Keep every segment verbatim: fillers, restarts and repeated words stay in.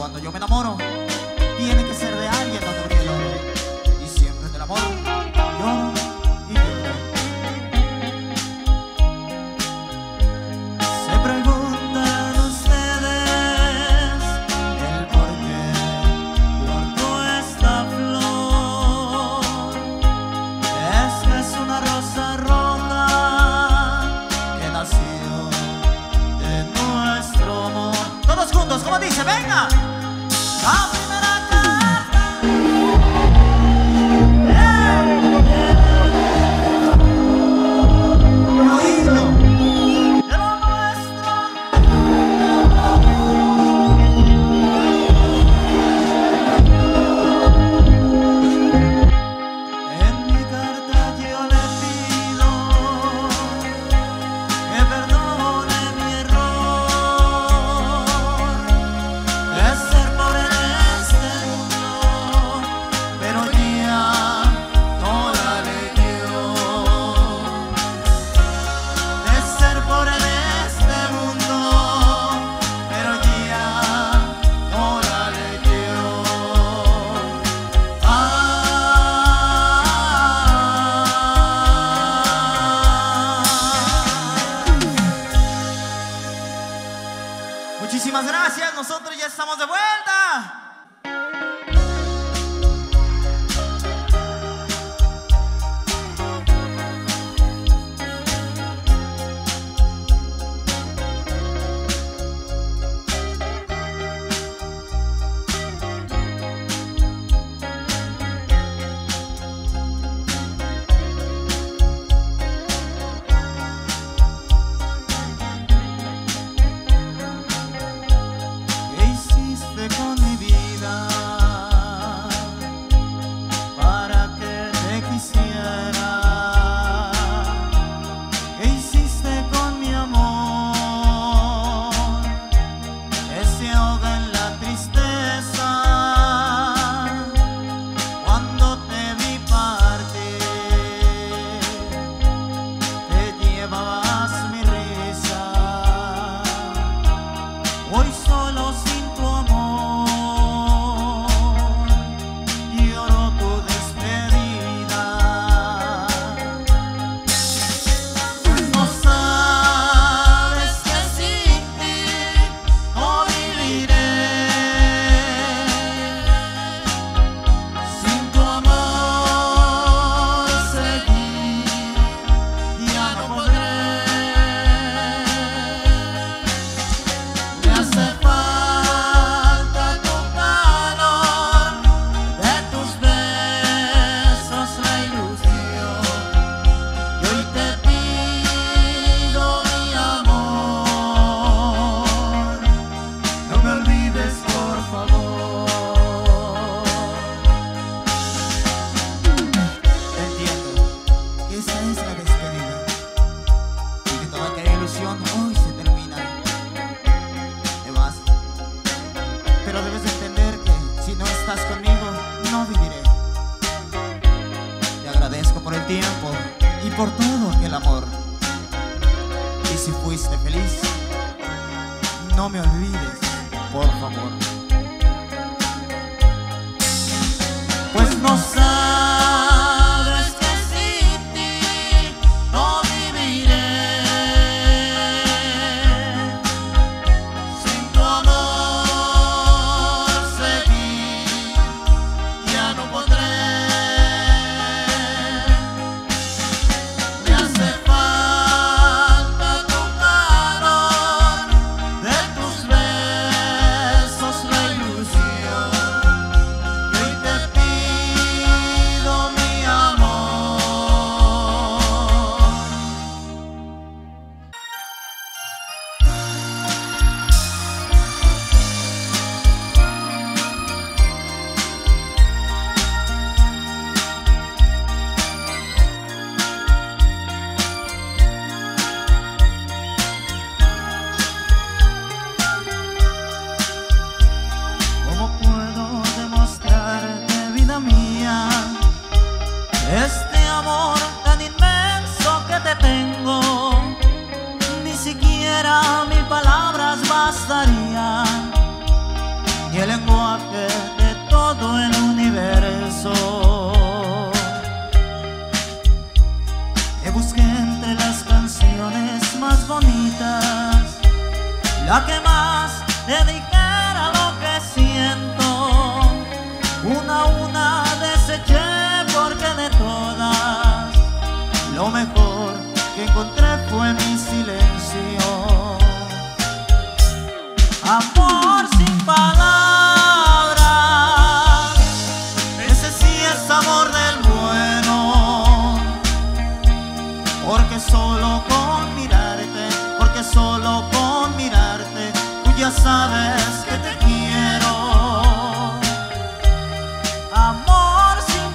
cuando yo me enamoro, tiene que ser de alguien donde brille el oro. Y siempre del amor lloro y lloro. Se preguntan ustedes el por qué guardo esta flor. Es que es una rosa roja que nació de nuestro amor. Todos juntos, como dice, venga. La primera carta. Oído. De lo nuestro. En mi carta yo le pido que perdone mi error de ser pobre en este mundo, pero ya no la leyó. De ser pobre en este mundo, pero ya no la leyó. Ah, muchísimas gracias, nosotros ya estamos de vuelta. ¿Qué hiciste con mi vida para que te quisiera? ¿Qué hiciste con mi amor que se ahoga en la tristeza? Cuando te vi partir, te llevabas mi risa. Hoy solo sin tu amor lloro tu despedida. No sabes que sin ti no viviré. Sin tu amor seguir ya no podré. Me hace falta tu calor, de tus besos la ilusión. Y hoy te pido mi amor, no me olvides por favor. Entiendo que esa es la despedida y que toda aquella ilusión hoy se termina. Te vas, pero debes de entender que si no estás conmigo, no viviré. Te agradezco por el tiempo y por todo aquel amor. Y si fuiste feliz, no me olvides, por favor. Pues no sabes que sin ti no viviré. Sin tu amor seguir ya no podré. Me hace falta tu calor, de tus besos la ilusión. Y hoy te pido mi amor. ¿Cómo puedo demostrarte, vida mía, este amor tan inmenso que te tengo? Ni siquiera mil palabras bastarían. y el lenguaje de todo el universo. Que busqué entre las canciones más bonitas la que más te dijera lo que siento. Una a una deseché porque de todas lo mejor que encontré fue mi silencio. Amor sin palabras, ese sí es amor del bueno. Porque solo con mirarte, porque solo con mirarte, tú ya sabes que te quiero. Amor sin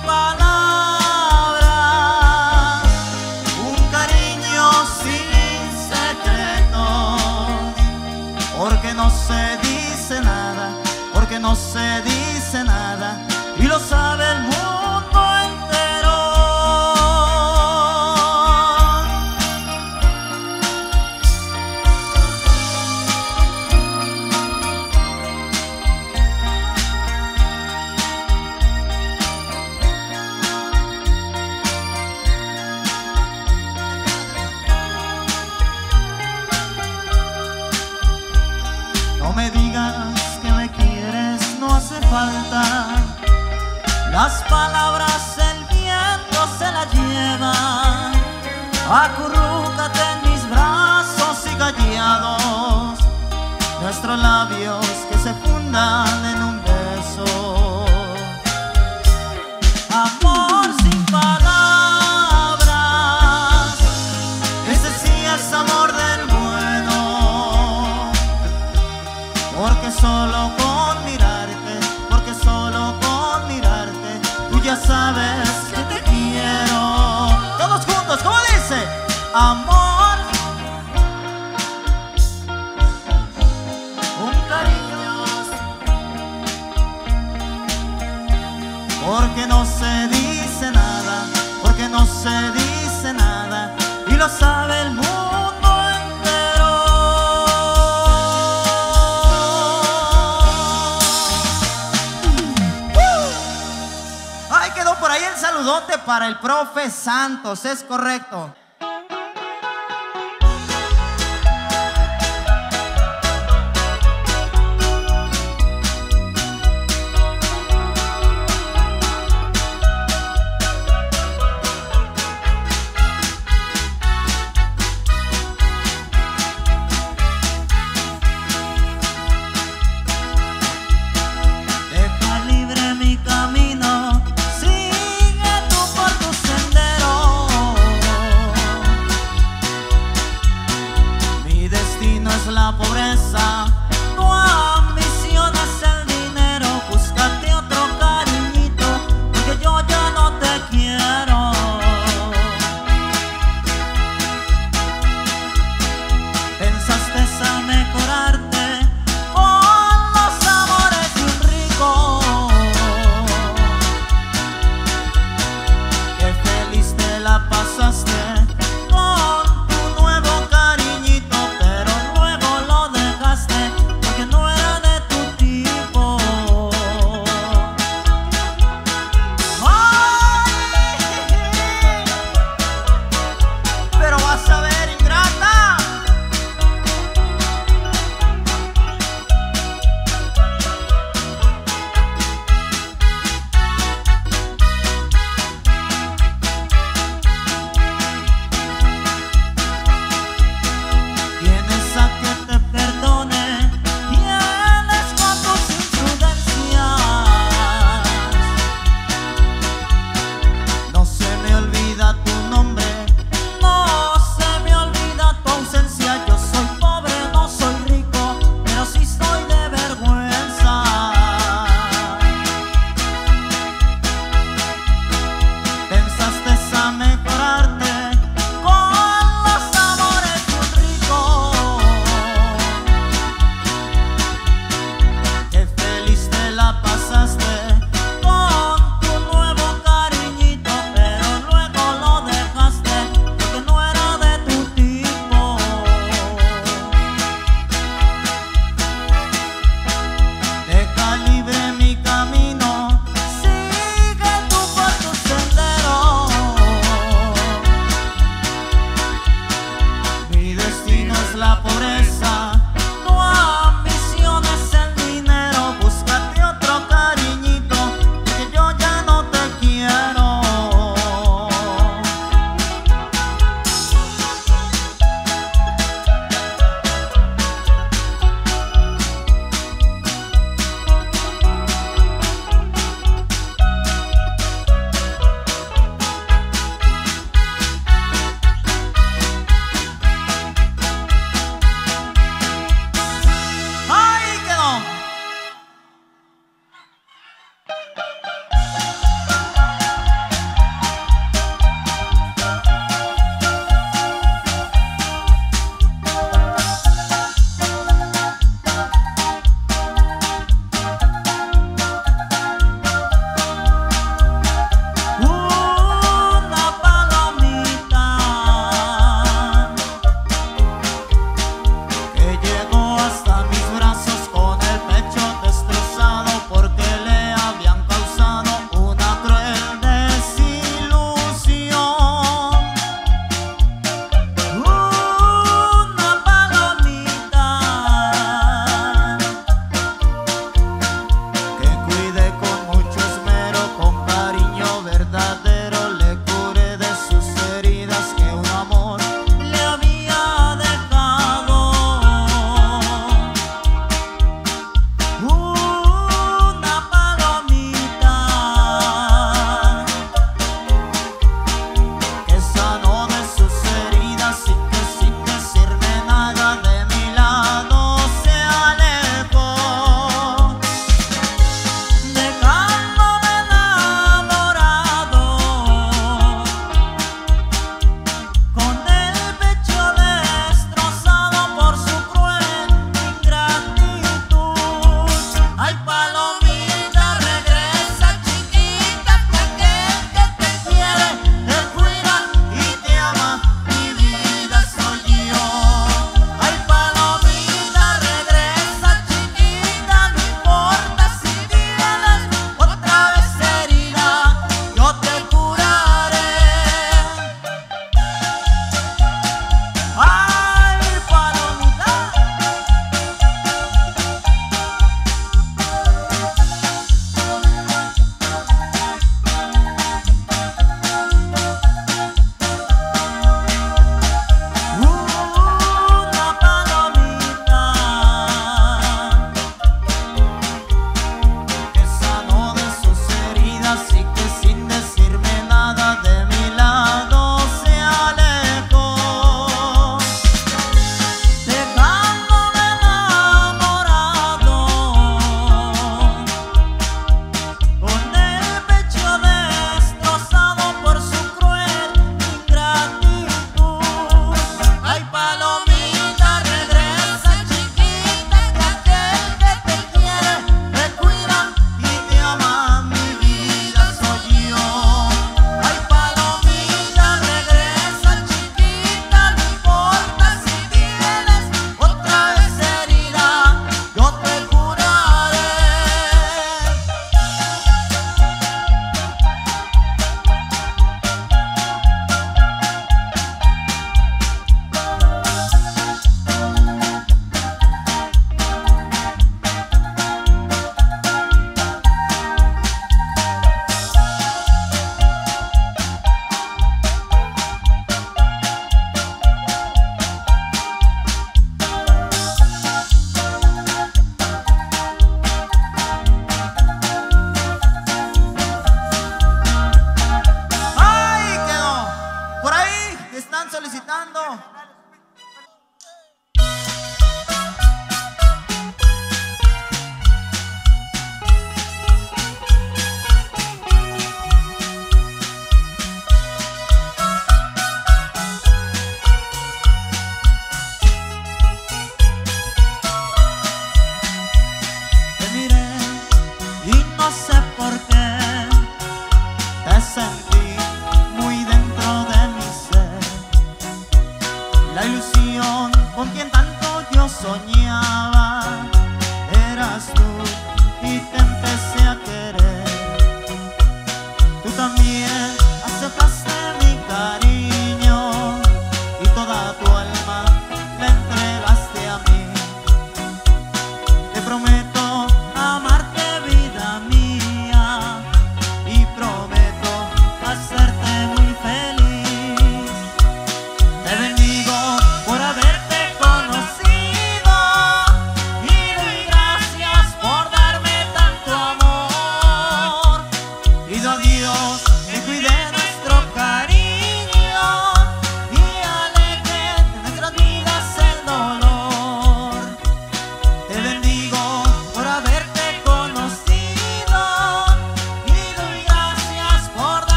palabras, un cariño sin secretos. Porque no se dice nada, porque no se dice nada, y lo sabe el mundo entero. No me digas que me quieres, no hace falta. Las palabras el viento se las lleva. Acurrúcate en mis brazos y callados, nuestros labios que se fundan en un beso. Amor sin palabras, ese sí es amor del bueno. Porque solo con mirarte, porque solo con mirarte, tú ya sabes que te quiero. Todos juntos, ¿cómo dice? Amor, un cariño, porque no se dice nada, porque no se dice nada, y lo sabe el mundo. Por ahí el saludote para el profe Santos, es correcto. Deja libre mi camino, sigue tú por tu sendero.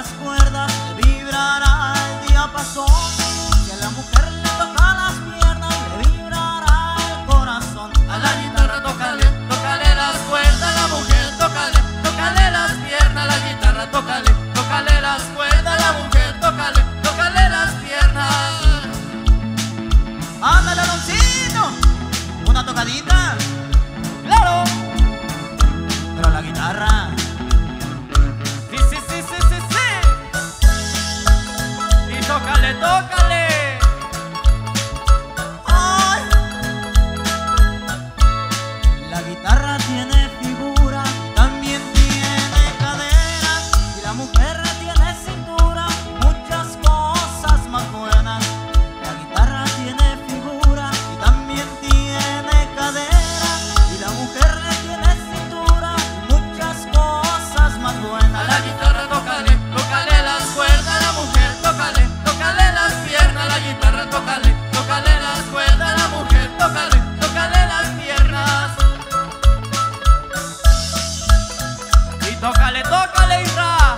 las cuerdas le vibrará el diapasón. Si a la mujer le toca las piernas le vibrará el corazón. A la guitarra tócale, tócale las cuerdas. A la mujer tócale, tócale las piernas. A la guitarra tócale, tócale las cuerdas. A la mujer tócale, tócale las piernas. ¡Ándale, Aloncito! Una tocadita. ¡Claro! Pero la guitarra. Sí, sí, sí, sí, sí, sí. Y tócale, tócale. ¡Ay! La guitarra tiene figura, también tiene caderas. Y la mujer tiene cintura, muchas cosas más buenas. La guitarra tiene figura y también tiene caderas. Y la mujer tiene cintura, muchas cosas más buenas. A la guitarra tócale, tócale las cuerdas. A la mujer tócale, tócale las piernas. A la guitarra tócale, tócale las cuerdas. A la mujer tócale, tócale las piernas. Y tócale, tócale, Isra.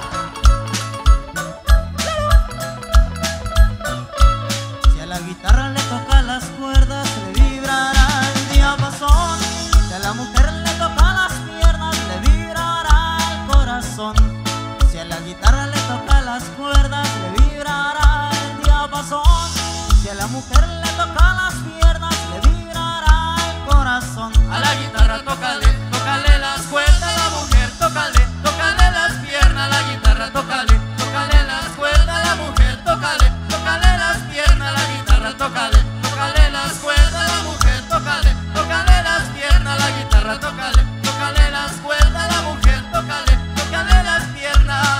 Si a la guitarra le toca las cuerdas le vibrará el diapasón. Si a la mujer le toca las piernas le vibrará el corazón. Si a la guitarra le toca las cuerdas le vibrará el diapasón. Si a la mujer le toca las piernas le vibrará el corazón. A la guitarra tócale, tócale las cuerdas. A la mujer tócale, tócale las piernas. A la guitarra tócale, tócale las cuerdas. A la mujer tócale, tócale las piernas. A la guitarra tócale, tócale las cuerdas. A la mujer tócale, tócale las piernas. A la guitarra tócale, tócale las cuerdas. A la mujer tócale, tócale las piernas.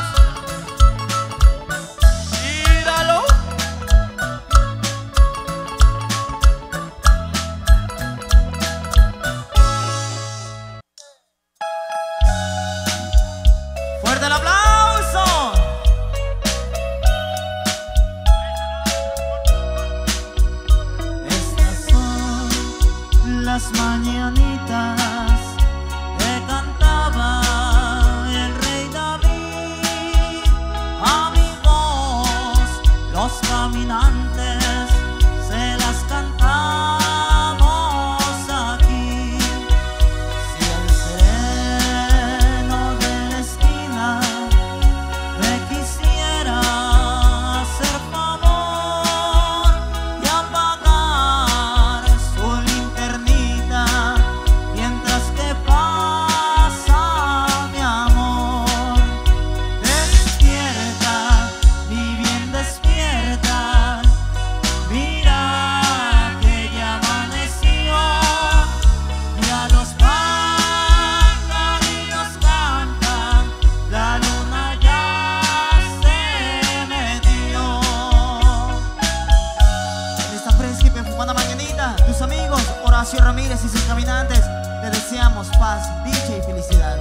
¡Míralo! ¡Fuerte el aplauso! Estas son las mañanitas que cantaba el rey David. A mi voz los caminantes se las cantamos aquí. Si el sereno de la esquina me quisiera hacer favor y apagar su linternita mientras que pasa mi amor, despierta, mi bien despierta, mira que ya amaneció y a los pajarillos cantan, la luna ya se metió. En esta fresca y perfumada mañanita, tus amigos Horacio Ramírez y sus caminantes te deseamos paz, dicha y felicidad.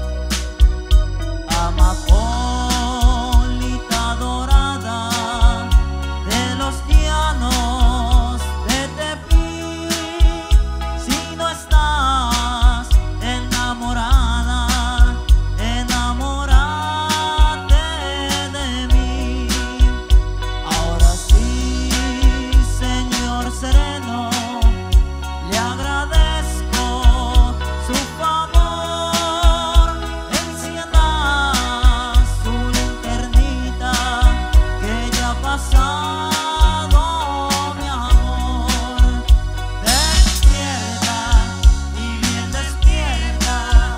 Amapolita dorada de los llanos de Tepic, si no estás enamorada, enamórate de mí. Ahora sí, señor sereno, le agradezco su favor. Encienda su linternita que ya ha pasado mi amor. Despierta y bien despierta,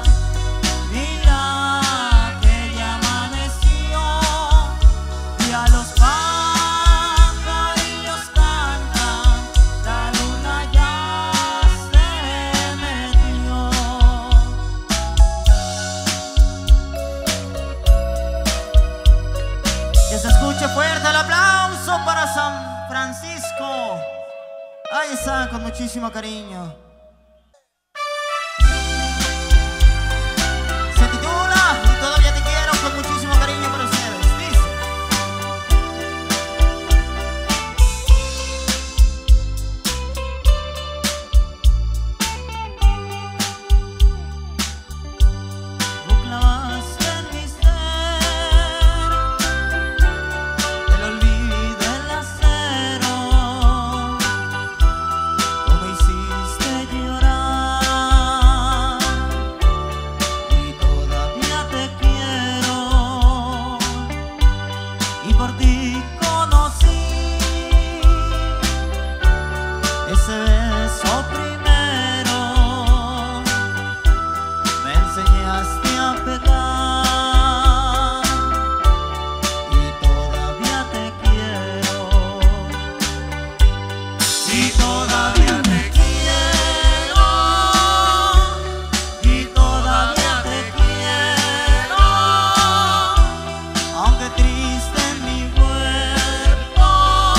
mira que ya amaneció y a los pajarillos cantan, la luna ya se metió. Que se escuche fuerte el aplauso para San Francisco. Ahí está, con muchísimo cariño. Se titula Y todavía te quiero, con muchísimo cariño para ustedes. Dice: tú clavaste en mi ser por ti conocí ese beso primero, me enseñaste a pegar y todavía te quiero, y todavía te quiero, y todavía te quiero, aunque triste en mi cuerpo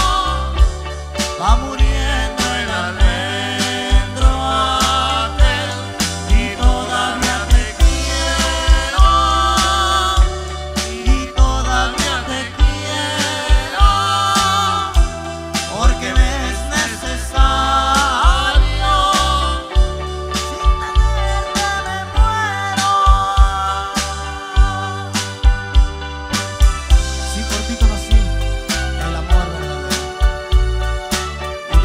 va muriendo el almendro aquel, y todavía te quiero, y todavía te quiero, porque me es necesario, sin tenerte me muero. Si por ti conocí el amor verdadero,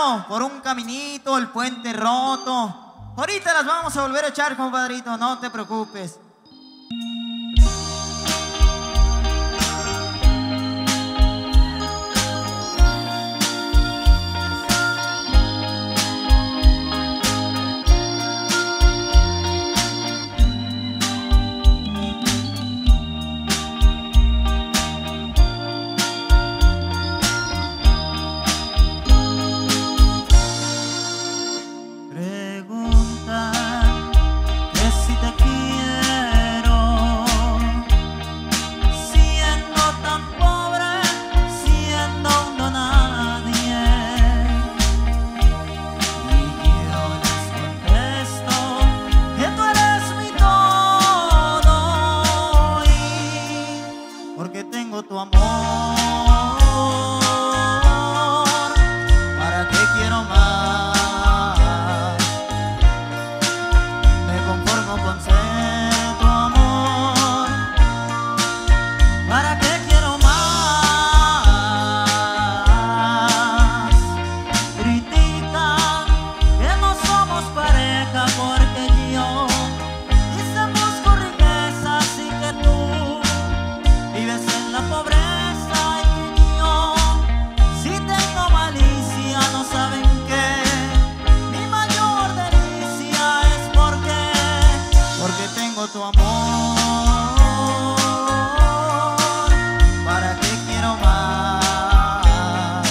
echando por un caminito, el puente roto. Ahorita las vamos a volver a echar, compadrito, no te preocupes. Tu amor, ¿para qué quiero más?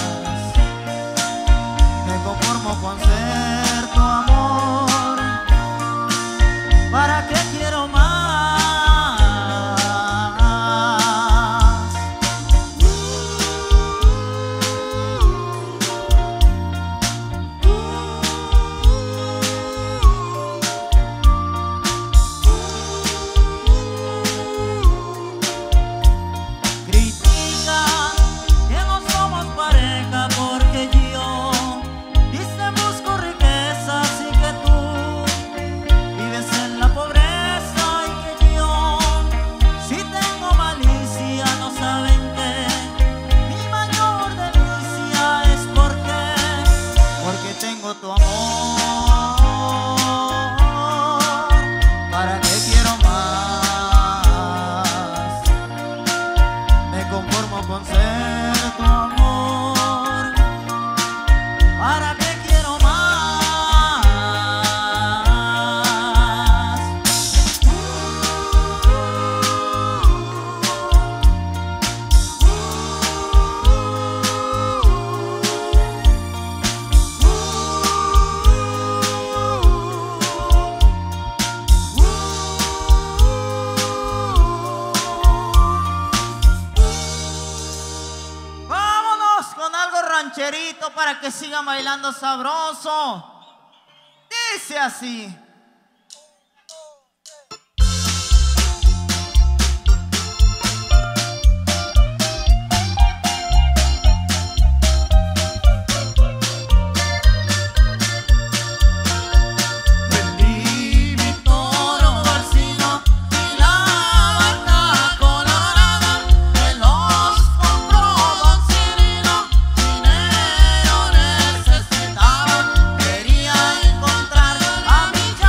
Me conformo con ser tu amor, ¿para qué quiero más? Tu amor, ¿para qué quiero más? Me conformo con ser tu amor, ¿para qué quiero más? Rancherito para que sigan bailando sabroso. Dice así. Quería encontrar a mi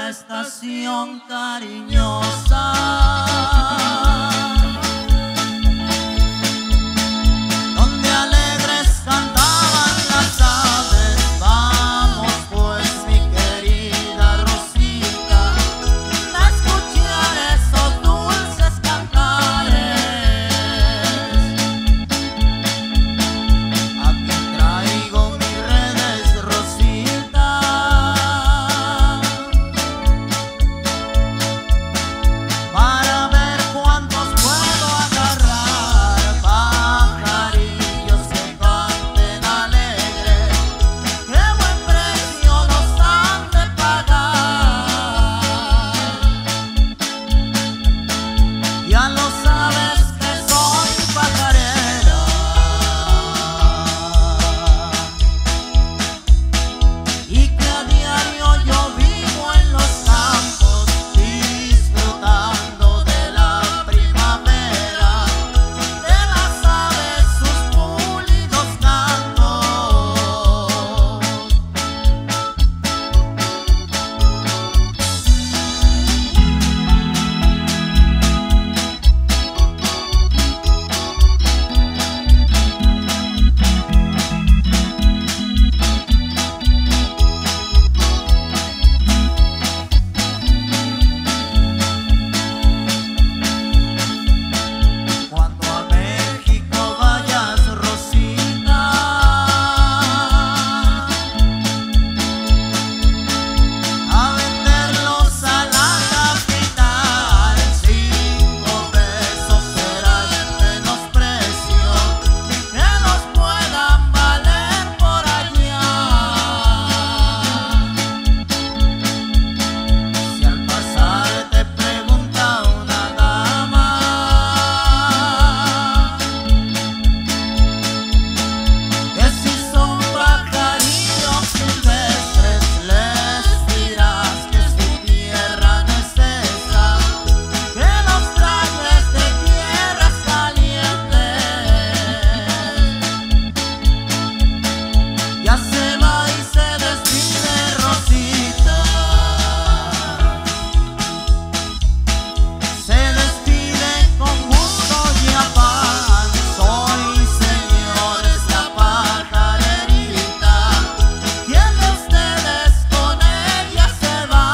estación cariñosa, donde alegres cantaban las aves. Vamos pues, mi querida Rosita, a escuchar esos dulces cantares. Aquí traigo mis redes, Rosita, para ver cuántos puedo agarrar. Pajarillos que canten alegres, qué buen precio los han de pagar. Ya lo sabes que soy pajarera y que a diario yo vivo en los campos, disfrutando de la primavera, de las aves sus pulidos cantos. Cuando a México vayas, Rosita, a venderlos a la capital, cinco pesos será el menosprecio que nos puedan valer por allá. Si al pasar te pregunta una dama que si son pajarillos silvestres, les dirás que su tierra no es esa, que los traes de tierras calientes. Ya se va y se despide, Rosita, se despide con gusto y afán. Soy, señores, la pajarerita, ¿quién de ustedes con ella se va?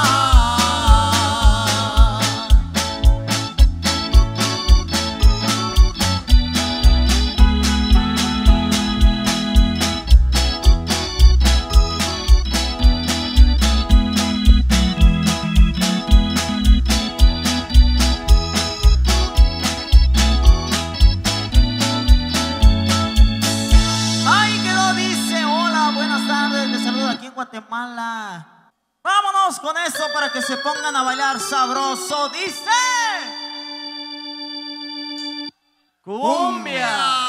Ay, que lo dice. Hola, buenas tardes, les saludo aquí en Guatemala. Vámonos con eso para que se pongan a bailar sabroso. Dice cumbia.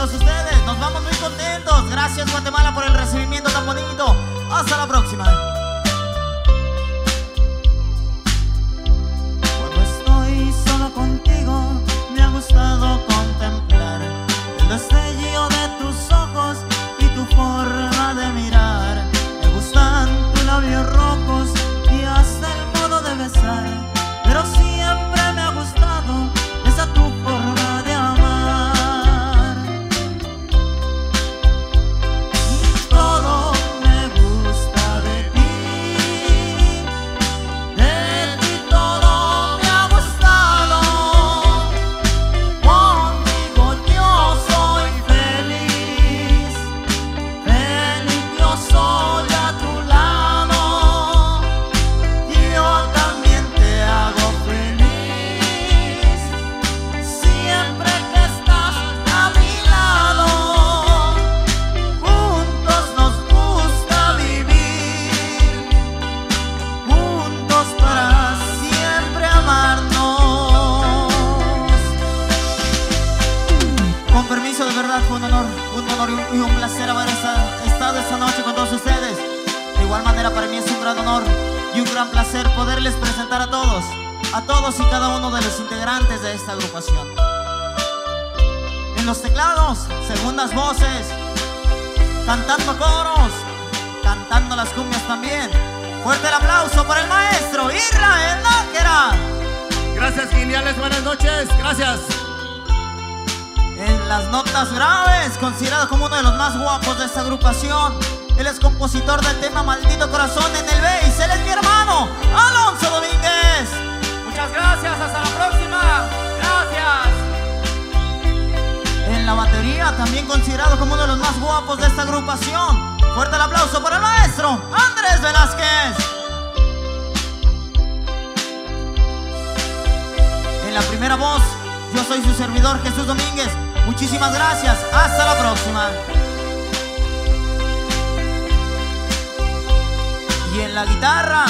todos ustedes. Nos vamos muy contentos. Gracias, Guatemala, por el recibimiento tan bonito. Hasta la próxima. Cuando estoy solo contigo, me ha gustado contemplar el destello de tus ojos y tu forma de mirar. Me gustan tus labios rojos y hasta el modo de besar, pero siempre me ha gustado esa tu forma de amar. Y todo me gusta de ti, de ti todo me ha gustado. Contigo yo soy feliz, feliz yo soy a tu lado. Yo también te hago feliz, siempre que estás a mi lado. Juntos nos gusta vivir, juntos para siempre amarnos. Con permiso, de verdad fue un honor, un honor y un, y un placer haber esta- estado esta noche con todos ustedes. De igual manera, para mí es un gran honor y un gran placer poderles presentar a todos, a todos y cada uno de los integrantes de esta agrupación. En los teclados, segundas voces, cantando coros, cantando las cumbias también. Fuerte el aplauso para el maestro Israel Nájera. Gracias, geniales, buenas noches, gracias. En las notas graves, considerado como uno de los más guapos de esta agrupación. Él es compositor del tema Maldito Corazón en el bass. Él es mi hermano, Alonso Domínguez. Muchas gracias, hasta la próxima. Gracias. En la batería, también considerado como uno de los más guapos de esta agrupación. Fuerte el aplauso para el maestro Andrés Velázquez. En la primera voz, yo soy su servidor Jesús Domínguez. Muchísimas gracias, hasta la próxima. Y en la guitarra,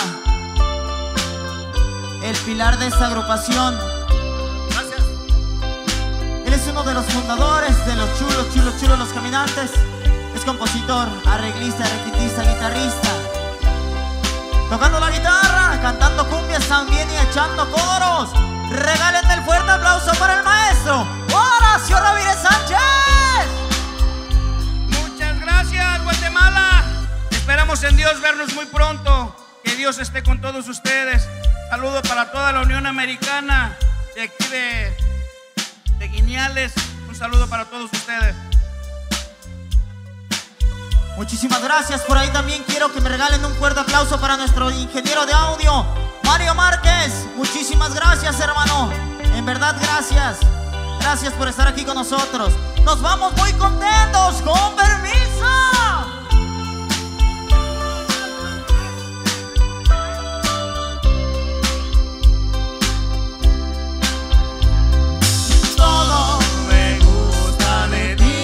el pilar de esta agrupación. Gracias. Él es uno de los fundadores de los chulos, chulos, chulos Los Caminantes. Es compositor, arreglista, requintista, guitarrista. Tocando la guitarra, cantando cumbias también y echando coros. Regálenme el fuerte aplauso para el maestro Horacio Ramírez Sánchez. Muchas gracias, Guatemala. Esperamos en Dios vernos muy pronto. Que Dios esté con todos ustedes. Saludo para toda la Unión Americana de aquí de, de Guiñales. Un saludo para todos ustedes. Muchísimas gracias. Por ahí también quiero que me regalen un fuerte aplauso para nuestro ingeniero de audio, Mario Márquez. Muchísimas gracias, hermano. En verdad, gracias. Gracias por estar aquí con nosotros. Nos vamos muy contentos. Con permiso. Todo me gusta de ti,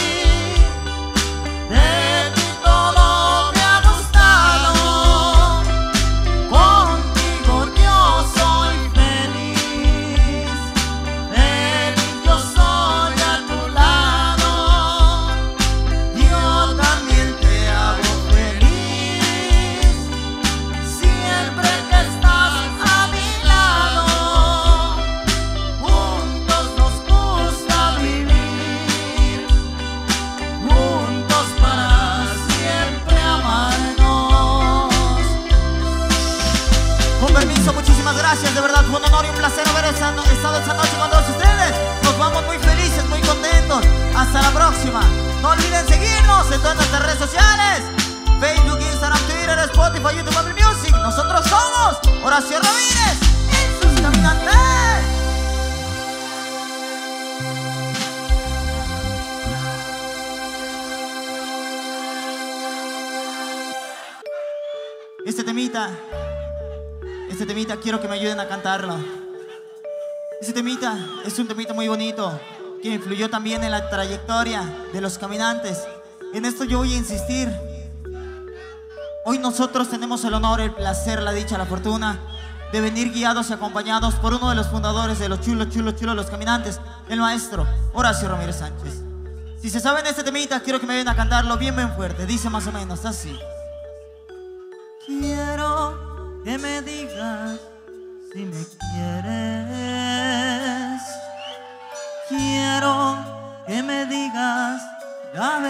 de ti todo me ha gustado. Contigo yo soy feliz, feliz yo soy a tu lado. Yo también te hago feliz, siempre que estás a mi lado. Juntos nos gusta vivir, juntos para siempre amarnos. Con permiso, muchísimas gracias. De verdad, fue un honor y un placer haber esta- estado esta noche con todos ustedes. Nos vamos muy felices, muy contentos. Hasta la próxima. No olviden seguirnos en todas nuestras redes sociales: Facebook, Instagram, Twitter, Spotify, YouTube, Apple Music. Nosotros somos Horacio Ramírez y sus caminantes. Este temita, este temita quiero que me ayuden a cantarlo. Este temita es un temita muy bonito que influyó también en la trayectoria de Los Caminantes. En esto yo voy a insistir. Hoy nosotros tenemos el honor, el placer, la dicha, la fortuna de venir guiados y acompañados por uno de los fundadores de los chulos, chulos, chulos Los Caminantes, el maestro Horacio Ramírez Sánchez. Si se saben este temita, quiero que me vayan a cantarlo bien, bien fuerte. Dice más o menos así. Quiero que me digas si me quieres. Quiero que me digas la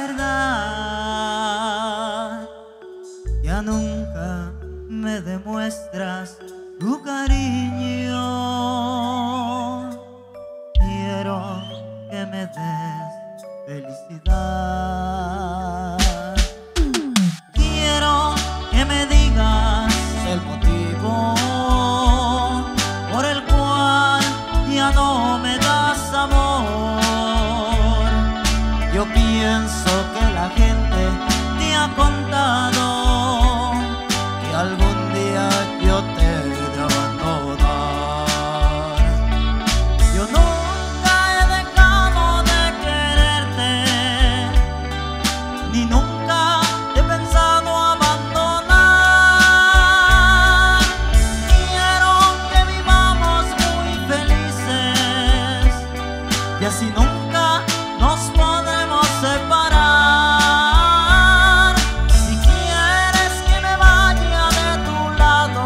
verdad. Ya nunca me demuestras tu cariño. Quiero que me des felicidad. Quiero que me digas el motivo por el cual ya no me das amor. Yo pienso que la gente te ha contado que algún día yo te he de abandonar. Yo nunca he dejado de quererte, ni nunca he pensado abandonar. Quiero que vivamos muy felices y así nunca nos podremos separar. Si quieres que me vaya de tu lado,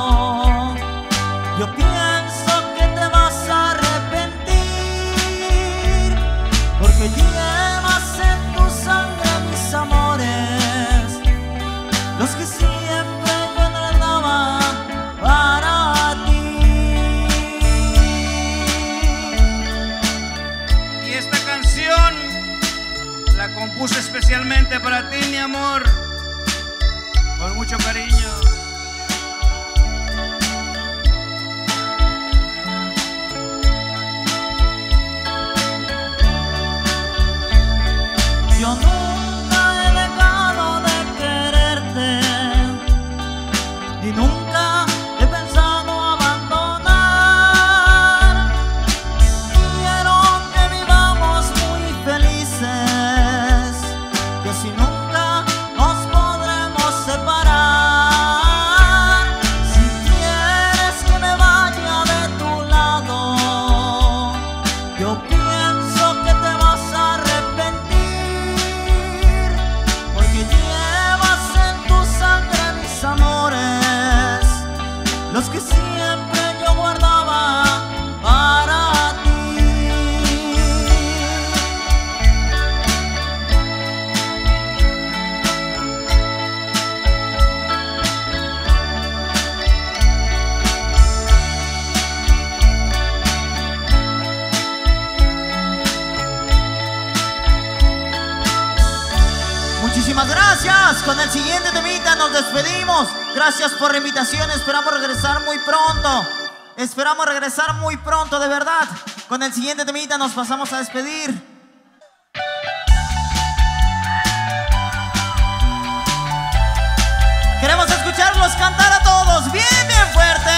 yo pienso que te vas a arrepentir, porque llevas en tu sangre mis amores, los que siempre yo anhelaba para ti. Y esta canción la compuse especialmente para ti, mi amor, con mucho cariño. Yo nunca he dejado de quererte, y nunca he pensado abandonar. Quiero que vivamos muy felices, que así nunca nos podremos separar. Si quieres que me vaya de tu lado, yo pienso que te vas a arrepentir, porque llevas en tu sangre mis amores, los que siempre yo guardaba para ti. Muchísimas gracias. Con el siguiente temita nos despedimos. Gracias por la invitación. Esperamos regresar muy pronto. Esperamos regresar muy pronto, de verdad. Con el siguiente temita nos pasamos a despedir. Queremos escucharlos cantar a todos bien, bien fuerte.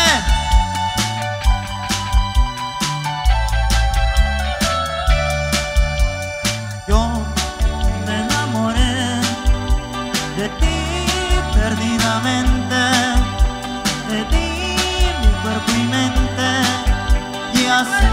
Yo me enamoré de ti perdidamente, de ti mi cuerpo y mente, y así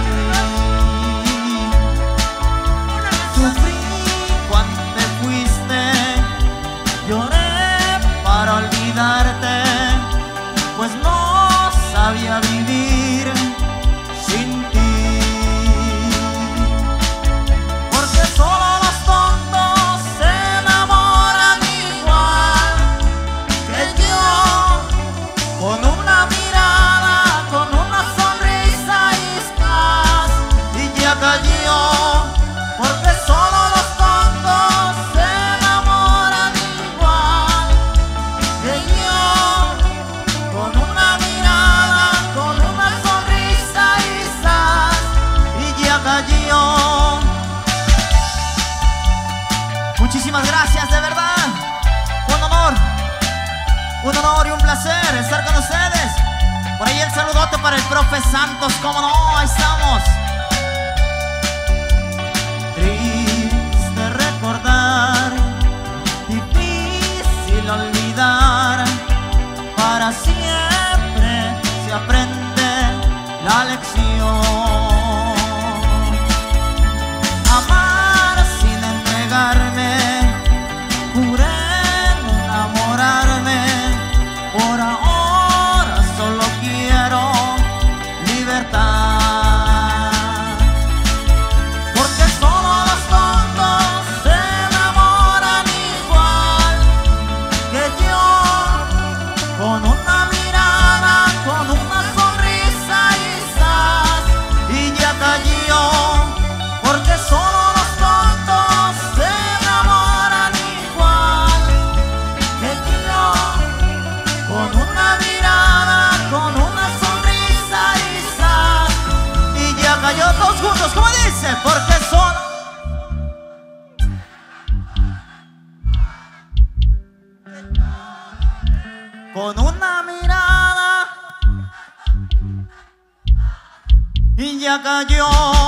sufrí cuando te fuiste, lloré para olvidarte, pues no sabía vivir sin ti. Porque solo los tontos se enamoran igual que yo, con una mirada, con una sonrisa y estás, y ya cayó. Porque solo los tontos se enamoran igual que yo, con una mirada, con una sonrisa y estás, y ya cayó. Muchísimas gracias, de verdad. Un honor, un honor y un placer estar con ustedes. Por ahí el saludote para el profe Santos, cómo no, ahí estamos. Triste recordar, difícil olvidar, para siempre se aprende la lección. Amar sin entender ya cayó.